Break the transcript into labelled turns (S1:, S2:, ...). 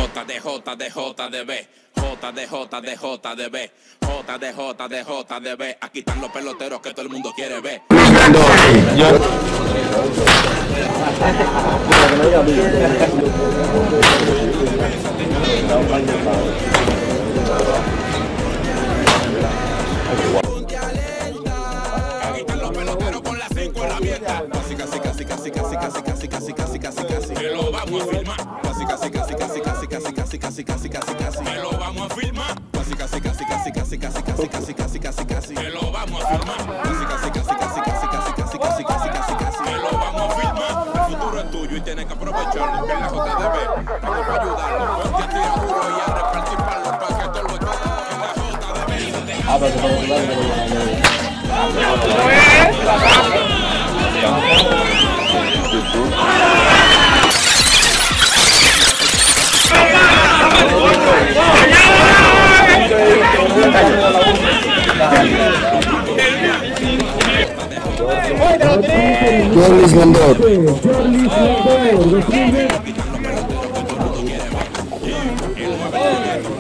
S1: JDB. Aquí están los peloteros que todo el mundo quiere ver. Aquí están los peloteros con las 5 en la abierta. Casi. Que lo vamos a filmar. Casi. Que lo vamos a filmar. Casi. Que lo vamos a filmar. Que lo vamos a filmar. El futuro es tuyo y tienes que aprovecharlo. En la JDB, vamos para ayudarlo. Ponte a tirar duro y a repartir palos para que todo lo que en la
S2: Jorlis Landor.
S1: JDB.